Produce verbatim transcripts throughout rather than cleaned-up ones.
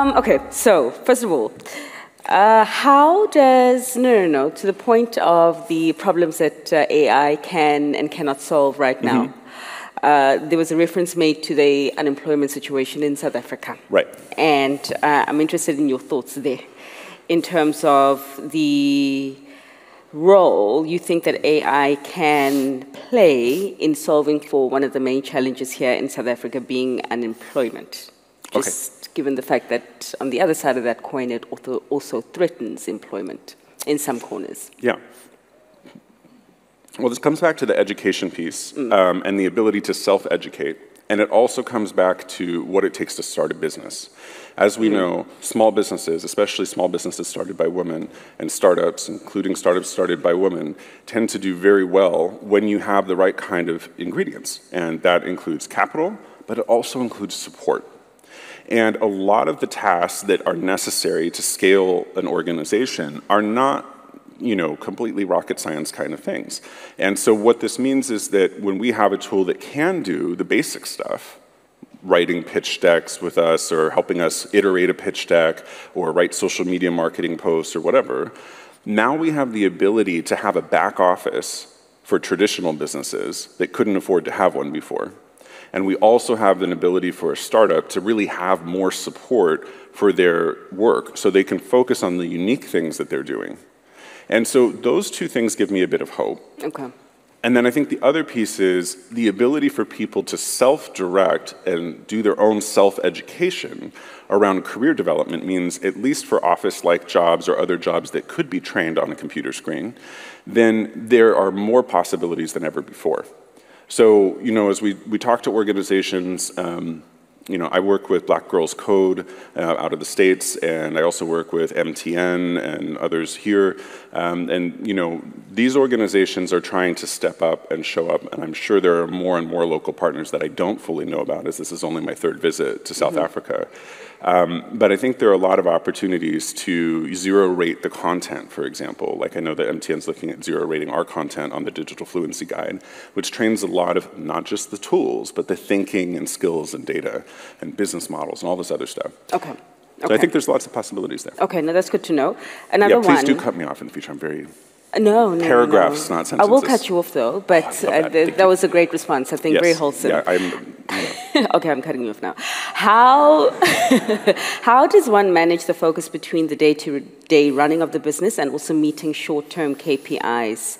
Um, okay, so first of all, uh, how does, no, no, no, to the point of the problems that uh, A I can and cannot solve right now, mm-hmm. uh, there was a reference made to the unemployment situation in South Africa. Right. And uh, I'm interested in your thoughts there in terms of the role you think that A I can play in solving for one of the main challenges here in South Africa being unemployment. Just okay. given the fact that on the other side of that coin, it also, also threatens employment in some corners. Yeah. Well, this comes back to the education piece mm. um, and the ability to self-educate. And it also comes back to what it takes to start a business. As we mm. know, small businesses, especially small businesses started by women, and startups, including startups started by women, tend to do very well when you have the right kind of ingredients. And that includes capital, but it also includes support. And a lot of the tasks that are necessary to scale an organization are not, you know, completely rocket science kind of things. And so what this means is that when we have a tool that can do the basic stuff, writing pitch decks with us or helping us iterate a pitch deck or write social media marketing posts or whatever, now we have the ability to have a back office for traditional businesses that couldn't afford to have one before. And we also have an ability for a startup to really have more support for their work so they can focus on the unique things that they're doing. And so those two things give me a bit of hope. Okay. And then I think the other piece is the ability for people to self-direct and do their own self-education around career development means, at least for office-like jobs or other jobs that could be trained on a computer screen, then there are more possibilities than ever before. So, you know, as we, we talk to organizations, um, you know, I work with Black Girls Code uh, out of the States, and I also work with M T N and others here. Um, and, you know, these organizations are trying to step up and show up, and I'm sure there are more and more local partners that I don't fully know about, as this is only my third visit to South mm-hmm. Africa. Um, but I think there are a lot of opportunities to zero rate the content, for example. Like I know that M T N's looking at zero rating our content on the Digital Fluency Guide, which trains a lot of not just the tools, but the thinking and skills and data and business models and all this other stuff. Okay. Okay. So I think there's lots of possibilities there. Okay, now that's good to know. Another yeah, please one. do cut me off in the future. I'm very... No, no, Paragraphs, no. not sentences. I will cut you off though, but oh, uh, that, that was a great response. I think yes. very wholesome. Yeah, I'm... Yeah. Okay, I'm cutting you off now. How, how does one manage the focus between the day-to-day running of the business and also meeting short-term K P Is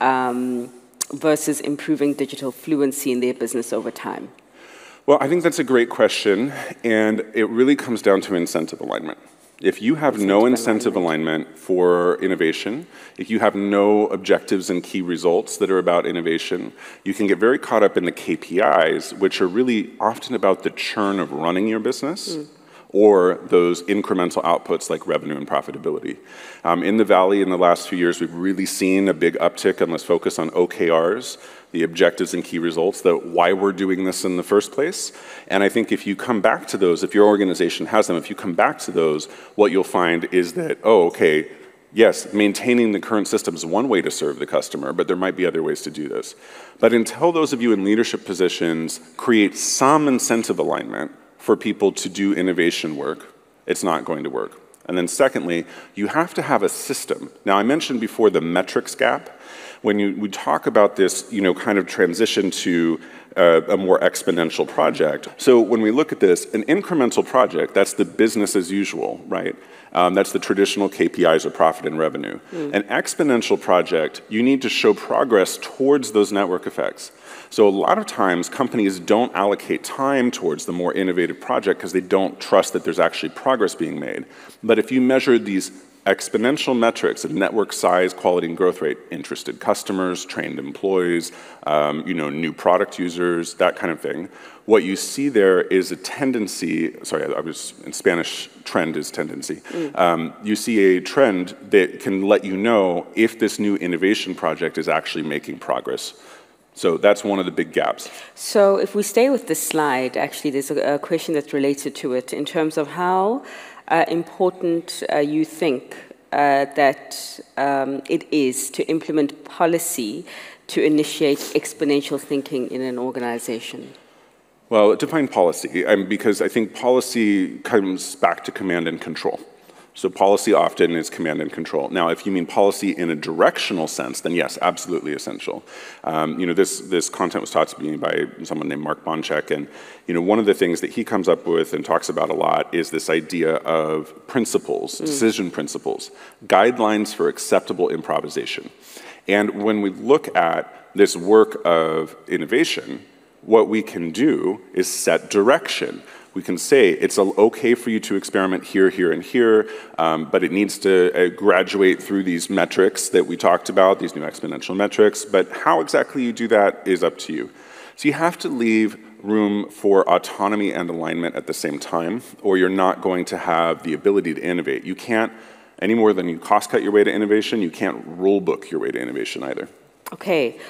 um, versus improving digital fluency in their business over time? Well, I think that's a great question, and it really comes down to incentive alignment. If you have no incentive alignment for innovation, if you have no objectives and key results that are about innovation, you can get very caught up in the K P Is, which are really often about the churn of running your business, mm. or those incremental outputs like revenue and profitability. Um, in the Valley in the last few years, we've really seen a big uptick on this focus on O K Rs, the objectives and key results, that why we're doing this in the first place. And I think if you come back to those, if your organization has them, if you come back to those, what you'll find is that, oh, okay, yes, maintaining the current system is one way to serve the customer, but there might be other ways to do this. But until those of you in leadership positions create some incentive alignment for people to do innovation work, it's not going to work. And then secondly, you have to have a system. Now, I mentioned before the metrics gap. When you, we talk about this, you know, kind of transition to uh, a more exponential project. So when we look at this, an incremental project, that's the business as usual, right? Um, that's the traditional K P Is or profit and revenue. Mm. An exponential project, you need to show progress towards those network effects. So a lot of times, companies don't allocate time towards the more innovative project because they don't trust that there's actually progress being made. But if you measure these exponential metrics of network size, quality, and growth rate, interested customers, trained employees, um, you know, new product users, that kind of thing, what you see there is a tendency, sorry, I was, in Spanish, trend is tendency. Mm. Um, you see a trend that can let you know if this new innovation project is actually making progress. So that's one of the big gaps. So if we stay with this slide, actually there's a, a question that's related to it in terms of how uh, important uh, you think uh, that um, it is to implement policy to initiate exponential thinking in an organization. Well, define policy, um, because I think policy comes back to command and control. So policy often is command and control. Now, if you mean policy in a directional sense, then yes, absolutely essential. Um, you know, this, this content was taught to me by someone named Mark Bonchek, and you know, one of the things that he comes up with and talks about a lot is this idea of principles, mm. decision principles, guidelines for acceptable improvisation. And when we look at this work of innovation, what we can do is set direction. We can say it's okay for you to experiment here, here, and here, um, but it needs to uh, graduate through these metrics that we talked about, these new exponential metrics, but how exactly you do that is up to you. So you have to leave room for autonomy and alignment at the same time, or you're not going to have the ability to innovate. You can't, any more than you cost cut your way to innovation, you can't rule book your way to innovation either. Okay.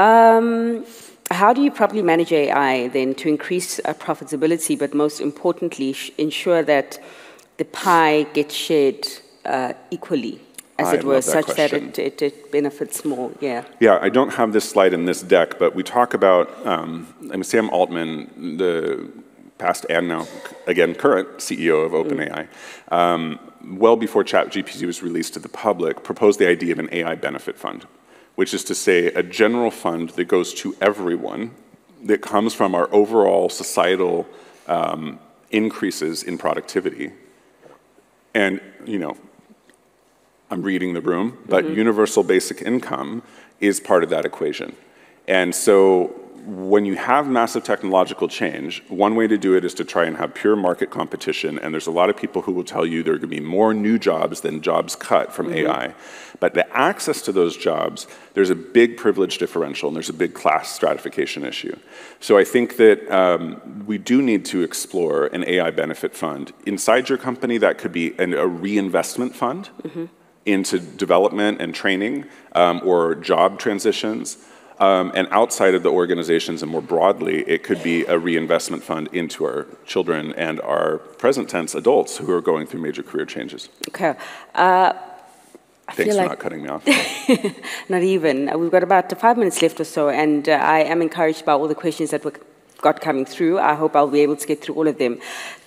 Um, How do you properly manage A I then to increase uh, profitability, but most importantly, sh ensure that the pie gets shared uh, equally, as I it were, that such question. that it, it, it benefits more? Yeah. Yeah, I don't have this slide in this deck, but we talk about um, I mean, Sam Altman, the past and now, again, current C E O of OpenAI, mm. um, well before ChatGPT was released to the public, proposed the idea of an A I benefit fund, which is to say a general fund that goes to everyone that comes from our overall societal um, increases in productivity. And, you know, I'm reading the room, but mm-hmm. universal basic income is part of that equation. And so when you have massive technological change, one way to do it is to try and have pure market competition, and there's a lot of people who will tell you there are going to be more new jobs than jobs cut from mm-hmm. A I. But the access to those jobs, there's a big privilege differential, and there's a big class stratification issue. So I think that um, we do need to explore an A I benefit fund. Inside your company, that could be an, a reinvestment fund mm-hmm. into development and training um, or job transitions. Um, and outside of the organizations and more broadly, it could be a reinvestment fund into our children and our present tense adults who are going through major career changes. Okay. Uh, I Thanks feel for like not cutting me off. Not even. We've got about five minutes left or so, and uh, I am encouraged by all the questions that we got coming through. I hope I'll be able to get through all of them.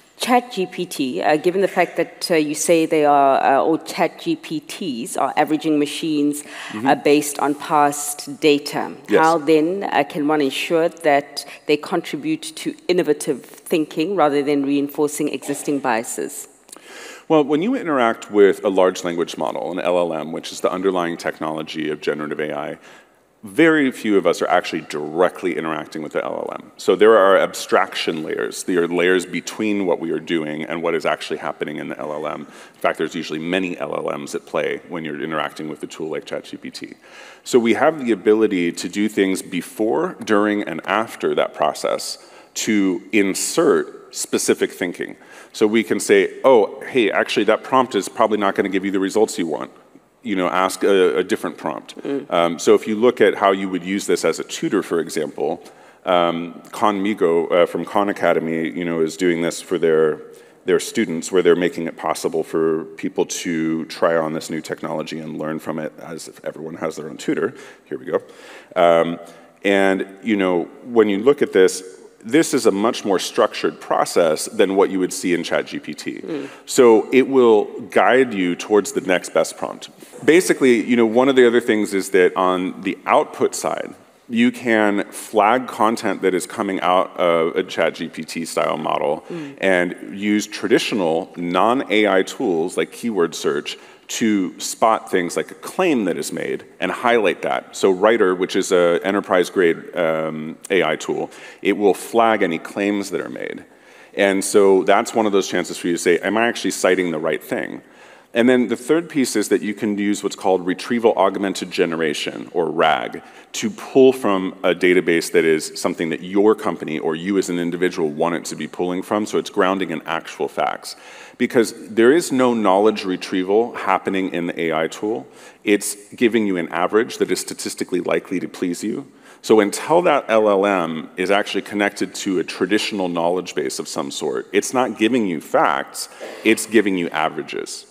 ChatGPT, uh, given the fact that uh, you say they are, uh, or ChatGPTs are averaging machines mm-hmm. uh, based on past data, yes. how then uh, can one ensure that they contribute to innovative thinking rather than reinforcing existing biases? Well, when you interact with a large language model, an L L M, which is the underlying technology of generative A I, very few of us are actually directly interacting with the L L M. So there are abstraction layers. There are layers between what we are doing and what is actually happening in the L L M. In fact, there's usually many L L Ms at play when you're interacting with a tool like ChatGPT. So we have the ability to do things before, during, and after that process to insert specific thinking. So we can say, oh, hey, actually that prompt is probably not going to give you the results you want. You know, ask a, a different prompt. Mm. Um, so if you look at how you would use this as a tutor, for example, um, Conmigo uh, from Khan Academy, you know, is doing this for their their students, where they're making it possible for people to try on this new technology and learn from it, as if everyone has their own tutor. Here we go. Um, and you know, when you look at this, this is a much more structured process than what you would see in ChatGPT. Mm. So it will guide you towards the next best prompt. Basically, you know, one of the other things is that on the output side, you can flag content that is coming out of a ChatGPT style model mm. and use traditional non-A I tools like keyword search to spot things like a claim that is made and highlight that. So Writer, which is an enterprise-grade um, A I tool, it will flag any claims that are made. And so that's one of those chances for you to say, am I actually citing the right thing? And then the third piece is that you can use what's called retrieval augmented generation, or RAG, to pull from a database that is something that your company or you as an individual want it to be pulling from, so it's grounding in actual facts. Because there is no knowledge retrieval happening in the A I tool. It's giving you an average that is statistically likely to please you. So until that L L M is actually connected to a traditional knowledge base of some sort, it's not giving you facts, it's giving you averages.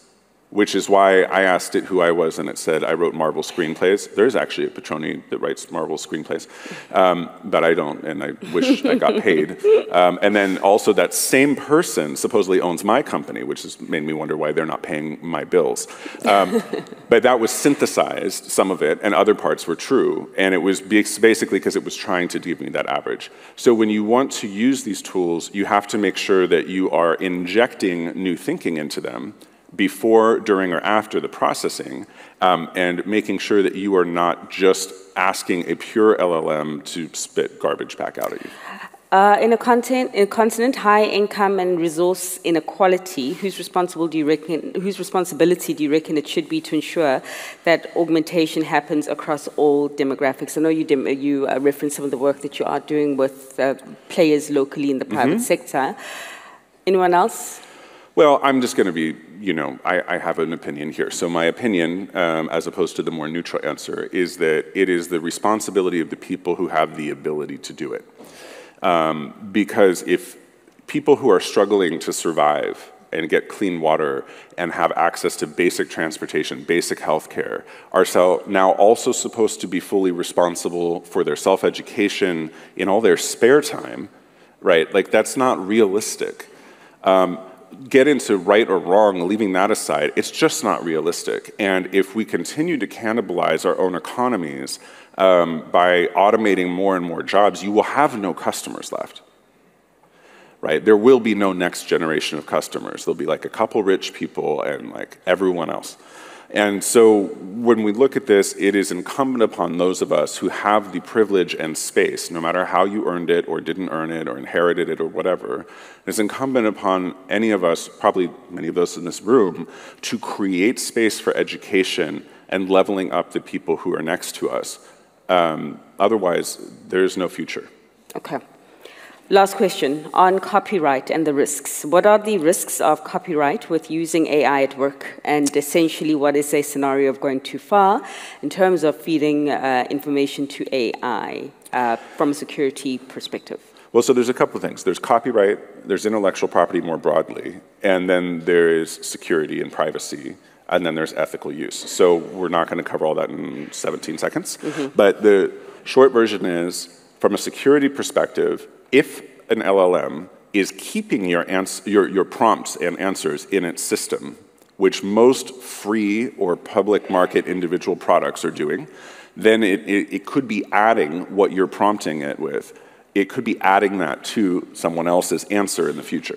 which is why I asked it who I was, and it said I wrote Marvel screenplays. There's actually a Petroni that writes Marvel screenplays, um, but I don't, and I wish I got paid. Um, and then also that same person supposedly owns my company, which has made me wonder why they're not paying my bills. Um, but that was synthesized, some of it, and other parts were true. And it was basically because it was trying to give me that average. So when you want to use these tools, you have to make sure that you are injecting new thinking into them before, during, or after the processing, um, and making sure that you are not just asking a pure L L M to spit garbage back out at you. Uh, in a content, in a continent, high income and resource inequality, whose responsible do you reckon, whose responsibility do you reckon it should be to ensure that augmentation happens across all demographics? I know you dem you uh, referenced some of the work that you are doing with uh, players locally in the private mm-hmm. sector. Anyone else? Well, I'm just going to be, you know, I, I have an opinion here. So my opinion, um, as opposed to the more neutral answer, is that it is the responsibility of the people who have the ability to do it. Um, because if people who are struggling to survive and get clean water and have access to basic transportation, basic health care, are so now also supposed to be fully responsible for their self-education in all their spare time, right? Like, that's not realistic. Um, get into right or wrong, leaving that aside, it's just not realistic. And if we continue to cannibalize our own economies um, by automating more and more jobs, you will have no customers left, right? There will be no next generation of customers. There'll be like a couple rich people and like everyone else. And so when we look at this, it is incumbent upon those of us who have the privilege and space, no matter how you earned it or didn't earn it or inherited it or whatever, it's incumbent upon any of us, probably many of those in this room, to create space for education and leveling up the people who are next to us. Um, otherwise, there's no future. Okay. Last question on copyright and the risks. What are the risks of copyright with using A I at work? And essentially, what is a scenario of going too far in terms of feeding uh, information to A I uh, from a security perspective? Well, so there's a couple of things. There's copyright, there's intellectual property more broadly, and then there is security and privacy, and then there's ethical use. So we're not going to cover all that in seventeen seconds. Mm-hmm. But the short version is, from a security perspective, if an L L M is keeping your, ans your, your prompts and answers in its system, which most free or public market individual products are doing, then it, it, it could be adding what you're prompting it with. It could be adding that to someone else's answer in the future.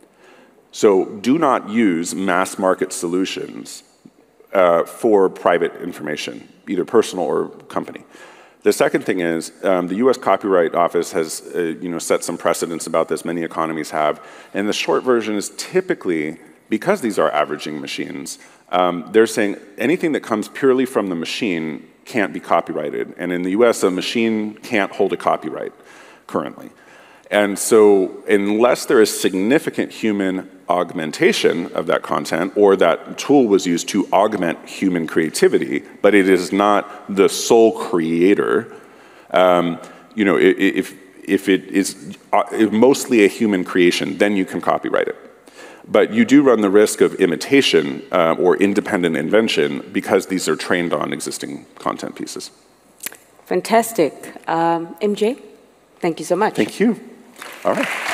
So do not use mass market solutions uh, for private information, either personal or company. The second thing is, um, the U S Copyright Office has uh, you know, set some precedents about this, many economies have, and the short version is typically, because these are averaging machines, um, they're saying anything that comes purely from the machine can't be copyrighted, and in the U S a machine can't hold a copyright currently. And so unless there is significant human augmentation of that content, or that tool was used to augment human creativity, but it is not the sole creator, um, you know, if, if it is mostly a human creation, then you can copyright it. But you do run the risk of imitation uh, or independent invention because these are trained on existing content pieces. Fantastic. Um, M J, thank you so much. Thank you. All right.